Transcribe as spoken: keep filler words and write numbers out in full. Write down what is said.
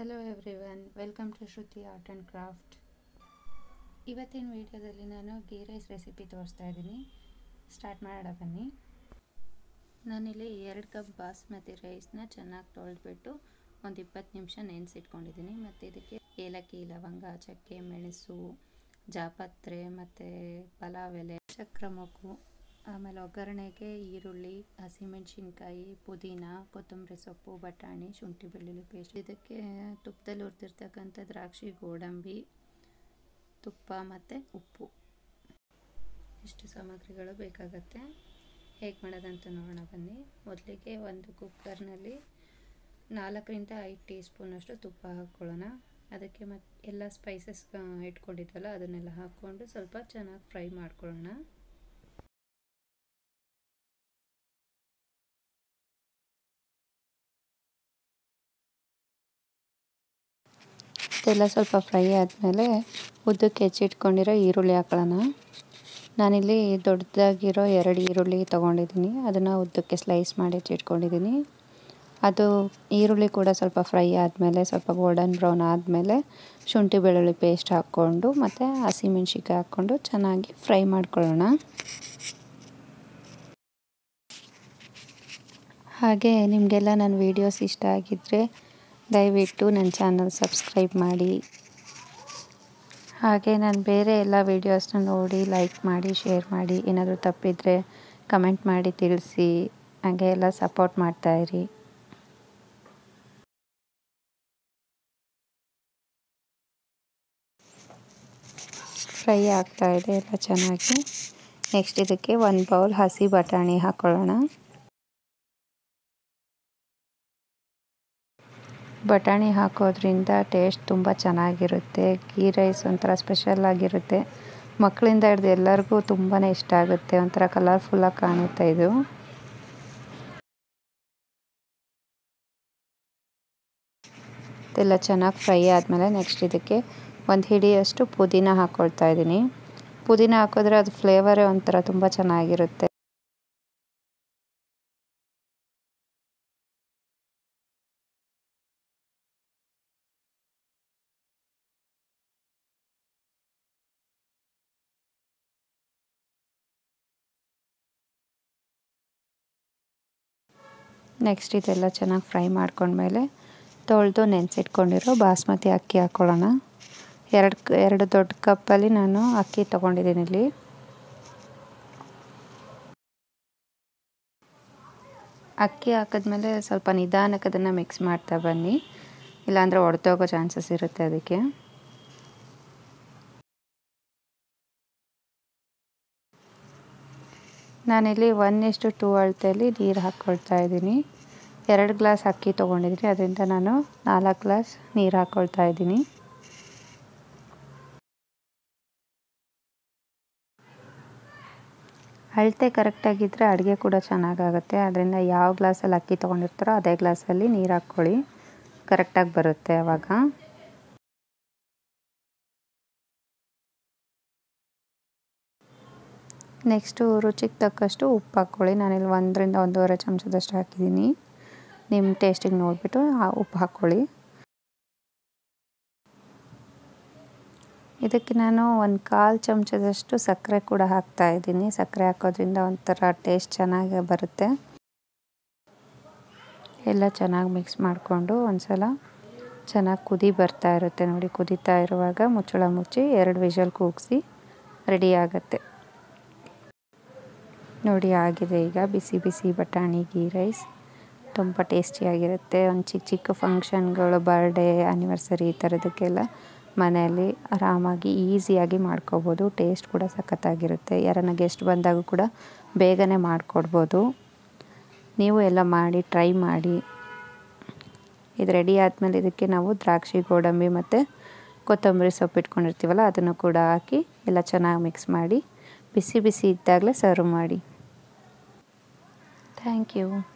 Hello everyone, welcome to Shruti art and craft. ಇವತ್ತಿನ ವಿಡಿಯೋದಲ್ಲಿ ನಾನು ಗೀ ರೈಸ್ ರೆಸಿಪಿ ತೋರಿಸ್ತಾ ಇದ್ದೀನಿ. ಸ್ಟಾರ್ಟ್ ಮಾಡೋಣ ಬನ್ನಿ. ನಾನಿಲ್ಲಿ ಎರಡು ಕಪ್ ಬಾಸ್ಮತಿ ರೈಸ್ನ ಚೆನ್ನಾಗಿ ತೊಳೆದ್ಬಿಟ್ಟು ಒಂದು ಇಪ್ಪತ್ತು ನಿಮಿಷ ನೆನೆಸಿಟ್ಕೊಂಡಿದ್ದೀನಿ. ಮತ್ತು ಇದಕ್ಕೆ ಏಲಕ್ಕಿ, ಲವಂಗ, ಚಕ್ಕೆ, ಮೆಣಸು, ಜಾಪತ್ರೆ ಮತ್ತು ಪಲಾವ್ ಎಲೆ, ಚಕ್ರಮೊಗ್ಗು, ಆಮೇಲೆ ಒಗ್ಗರಣೆಗೆ ಈರುಳ್ಳಿ, ಹಸಿಮೆಣಸಿನ್ಕಾಯಿ, ಪುದೀನ, ಕೊತ್ತಂಬರಿ ಸೊಪ್ಪು, ಬಟಾಣಿ, ಶುಂಠಿ ಬೆಳ್ಳುಳ್ಳಿ ಪೇಸ್ಟ್. ಇದಕ್ಕೆ ತುಪ್ಪದಲ್ಲಿ ಹುರಿದಿರ್ತಕ್ಕಂಥ ದ್ರಾಕ್ಷಿ, ಗೋಡಂಬಿ, ತುಪ್ಪ ಮತ್ತು ಉಪ್ಪು, ಇಷ್ಟು ಸಾಮಗ್ರಿಗಳು ಬೇಕಾಗತ್ತೆ. ಹೇಗೆ ಮಾಡೋದಂತ ನೋಡೋಣ ಬನ್ನಿ. ಮೊದಲಿಗೆ ಒಂದು ಕುಕ್ಕರ್ನಲ್ಲಿ ನಾಲ್ಕರಿಂದ ಐದು ಟೀ ಸ್ಪೂನಷ್ಟು ತುಪ್ಪ ಹಾಕ್ಕೊಳ್ಳೋಣ. ಅದಕ್ಕೆ ಮತ್ತು ಎಲ್ಲ ಸ್ಪೈಸಸ್ ಇಟ್ಕೊಂಡಿದ್ದಲ್ಲ ಅದನ್ನೆಲ್ಲ ಹಾಕ್ಕೊಂಡು ಸ್ವಲ್ಪ ಚೆನ್ನಾಗಿ ಫ್ರೈ ಮಾಡ್ಕೊಳ್ಳೋಣ. ಇದೆಲ್ಲ ಸ್ವಲ್ಪ ಫ್ರೈ ಆದಮೇಲೆ ಉದ್ದಕ್ಕೆ ಹೆಚ್ಚಿಟ್ಕೊಂಡಿರೋ ಈರುಳ್ಳಿ ಹಾಕೊಳ್ಳೋಣ. ನಾನಿಲ್ಲಿ ದೊಡ್ಡದಾಗಿರೋ ಎರಡು ಈರುಳ್ಳಿ ತೊಗೊಂಡಿದ್ದೀನಿ. ಅದನ್ನು ಉದ್ದಕ್ಕೆ ಸ್ಲೈಸ್ ಮಾಡಿ ಹೆಚ್ಚಿಟ್ಕೊಂಡಿದ್ದೀನಿ. ಅದು ಈರುಳ್ಳಿ ಕೂಡ ಸ್ವಲ್ಪ ಫ್ರೈ ಆದಮೇಲೆ ಸ್ವಲ್ಪ ಗೋಲ್ಡನ್ ಬ್ರೌನ್ ಆದಮೇಲೆ ಶುಂಠಿ ಬೆಳ್ಳುಳ್ಳಿ ಪೇಸ್ಟ್ ಹಾಕ್ಕೊಂಡು ಮತ್ತು ಹಸಿಮೆಣ್ಸಿನ್ಕಾಯಿ ಹಾಕ್ಕೊಂಡು ಚೆನ್ನಾಗಿ ಫ್ರೈ ಮಾಡ್ಕೊಳ್ಳೋಣ. ಹಾಗೆ ನಿಮಗೆಲ್ಲ ನನ್ನ ವೀಡಿಯೋಸ್ ಇಷ್ಟ ಆಗಿದ್ದರೆ ದಯವಿಟ್ಟು ನನ್ನ ಚಾನಲ್ ಸಬ್ಸ್ಕ್ರೈಬ್ ಮಾಡಿ. ಹಾಗೆ ನಾನು ಬೇರೆ ಎಲ್ಲ ವೀಡಿಯೋಸ್ನ ನೋಡಿ ಲೈಕ್ ಮಾಡಿ, ಶೇರ್ ಮಾಡಿ. ಏನಾದರೂ ತಪ್ಪಿದರೆ ಕಮೆಂಟ್ ಮಾಡಿ ತಿಳಿಸಿ. ಹಾಗೆ ಎಲ್ಲ ಸಪೋರ್ಟ್ ಮಾಡ್ತಾಯಿರಿ. ಫ್ರೈ ಆಗ್ತಾಯಿದೆ ಎಲ್ಲ ಚೆನ್ನಾಗಿ. ನೆಕ್ಸ್ಟ್ ಇದಕ್ಕೆ ಒಂದು ಬೌಲ್ ಹಸಿ ಬಟಾಣಿ ಹಾಕ್ಕೊಳ್ಳೋಣ. ಬಟಾಣಿ ಹಾಕೋದ್ರಿಂದ ಟೇಸ್ಟ್ ತುಂಬ ಚೆನ್ನಾಗಿರುತ್ತೆ. ಗೀ ರೈಸ್ ಒಂಥರ ಸ್ಪೆಷಲ್ ಆಗಿರುತ್ತೆ. ಮಕ್ಕಳಿಂದ ಹಿಡಿದು ಎಲ್ಲರಿಗೂ ತುಂಬಾ ಇಷ್ಟ ಆಗುತ್ತೆ. ಒಂಥರ ಕಲರ್ಫುಲ್ಲಾಗಿ ಕಾಣುತ್ತೆ ಇದು. ಇದೆಲ್ಲ ಚೆನ್ನಾಗಿ ಫ್ರೈ ಆದಮೇಲೆ ನೆಕ್ಸ್ಟ್ ಇದಕ್ಕೆ ಒಂದು ಹಿಡಿಯಷ್ಟು ಪುದೀನ ಹಾಕ್ಕೊಳ್ತಾ ಇದ್ದೀನಿ. ಪುದೀನ ಹಾಕಿದ್ರೆ ಅದು ಫ್ಲೇವರೇ ಒಂಥರ ತುಂಬ ಚೆನ್ನಾಗಿರುತ್ತೆ. ನೆಕ್ಸ್ಟ್ ಇದೆಲ್ಲ ಚೆನ್ನಾಗಿ ಫ್ರೈ ಮಾಡ್ಕೊಂಡ್ಮೇಲೆ ತೊಳೆದು ನೆನೆಸಿಟ್ಕೊಂಡಿರೋ ಬಾಸ್ಮತಿ ಅಕ್ಕಿ ಹಾಕ್ಕೊಳ್ಳೋಣ. ಎರಡು ಎರಡು ದೊಡ್ಡ ಕಪ್ಪಲ್ಲಿ ನಾನು ಅಕ್ಕಿ ತೊಗೊಂಡಿದ್ದೀನಿ ಇಲ್ಲಿ. ಅಕ್ಕಿ ಹಾಕಿದ್ಮೇಲೆ ಸ್ವಲ್ಪ ನಿಧಾನಕ್ಕೆ ಅದನ್ನು ಮಿಕ್ಸ್ ಮಾಡ್ತಾ ಬನ್ನಿ, ಇಲ್ಲಾಂದರೆ ಒಡೆದೋಗೋ ಚಾನ್ಸಸ್ ಇರುತ್ತೆ. ಅದಕ್ಕೆ ನಾನಿಲ್ಲಿ ಒನ್ ಇಷ್ಟು ಟೂ ಅಳತೆಯಲ್ಲಿ ನೀರು ಹಾಕ್ಕೊಳ್ತಾ ಇದ್ದೀನಿ. ಎರಡು ಗ್ಲಾಸ್ ಅಕ್ಕಿ ತೊಗೊಂಡಿದ್ದೀನಿ, ಅದರಿಂದ ನಾನು ನಾಲ್ಕು ಗ್ಲಾಸ್ ನೀರು ಹಾಕ್ಕೊಳ್ತಾ ಇದ್ದೀನಿ. ಅಳತೆ ಕರೆಕ್ಟಾಗಿದ್ದರೆ ಅಡುಗೆ ಕೂಡ ಚೆನ್ನಾಗಾಗುತ್ತೆ. ಅದರಿಂದ ಯಾವ ಗ್ಲಾಸಲ್ಲಿ ಅಕ್ಕಿ ತೊಗೊಂಡಿರ್ತಾರೋ ಅದೇ ಗ್ಲಾಸಲ್ಲಿ ನೀರು ಹಾಕ್ಕೊಳ್ಳಿ, ಕರೆಕ್ಟಾಗಿ ಬರುತ್ತೆ ಆವಾಗ. ನೆಕ್ಸ್ಟು ರುಚಿಗೆ ತಕ್ಕಷ್ಟು ಉಪ್ಪು ಹಾಕ್ಕೊಳ್ಳಿ. ನಾನಿಲ್ಲಿ ಒಂದರಿಂದ ಒಂದೂವರೆ ಚಮಚದಷ್ಟು ಹಾಕಿದ್ದೀನಿ. ನಿಮ್ಮ ಟೇಸ್ಟಿಗೆ ನೋಡಿಬಿಟ್ಟು ಉಪ್ಪು ಹಾಕ್ಕೊಳ್ಳಿ. ಇದಕ್ಕೆ ನಾನು ಒಂದು ಕಾಲು ಚಮಚದಷ್ಟು ಸಕ್ಕರೆ ಕೂಡ ಹಾಕ್ತಾಯಿದ್ದೀನಿ. ಸಕ್ಕರೆ ಹಾಕೋದ್ರಿಂದ ಒಂಥರ ಟೇಸ್ಟ್ ಚೆನ್ನಾಗಿ ಬರುತ್ತೆ. ಎಲ್ಲ ಚೆನ್ನಾಗಿ ಮಿಕ್ಸ್ ಮಾಡಿಕೊಂಡು ಒಂದು ಸಲ ಚೆನ್ನಾಗಿ ಕುದಿ ಬರ್ತಾ ಇರುತ್ತೆ ನೋಡಿ. ಕುದೀತಾ ಇರುವಾಗ ಮುಚ್ಚಳ ಮುಚ್ಚಿ ಎರಡು ವಿಷಲ್ ಕೂಗಿಸಿ ರೆಡಿ ಆಗುತ್ತೆ ನೋಡಿ. ಆಗಿದೆ ಈಗ ಬಿಸಿ ಬಿಸಿ ಬಟಾಣಿ ಗೀ ರೈಸ್. ತುಂಬ ಟೇಸ್ಟಿಯಾಗಿರುತ್ತೆ. ಒಂದು ಚಿಕ್ಕ ಚಿಕ್ಕ ಫಂಕ್ಷನ್ಗಳು, ಬರ್ಡೇ, ಆ್ಯನಿವರ್ಸರಿ ಈ ಥರದಕ್ಕೆಲ್ಲ ಮನೆಯಲ್ಲಿ ಆರಾಮಾಗಿ ಈಸಿಯಾಗಿ ಮಾಡ್ಕೋಬೋದು. ಟೇಸ್ಟ್ ಕೂಡ ಸಖತ್ತಾಗಿರುತ್ತೆ. ಯಾರನ್ನ ಗೆಸ್ಟ್ ಬಂದಾಗ ಕೂಡ ಬೇಗನೆ ಮಾಡಿಕೊಡ್ಬೋದು. ನೀವು ಎಲ್ಲ ಮಾಡಿ ಟ್ರೈ ಮಾಡಿ. ಇದು ರೆಡಿ ಆದಮೇಲೆ ಇದಕ್ಕೆ ನಾವು ದ್ರಾಕ್ಷಿ, ಗೋಡಂಬಿ ಮತ್ತು ಕೊತ್ತಂಬರಿ ಸೊಪ್ಪು ಇಟ್ಕೊಂಡಿರ್ತೀವಲ್ಲ ಅದನ್ನು ಕೂಡ ಹಾಕಿ ಎಲ್ಲ ಚೆನ್ನಾಗಿ ಮಿಕ್ಸ್ ಮಾಡಿ ಬಿಸಿ ಬಿಸಿ ಇದ್ದಾಗಲೇ ಸರ್ವ್ ಮಾಡಿ. Thank you.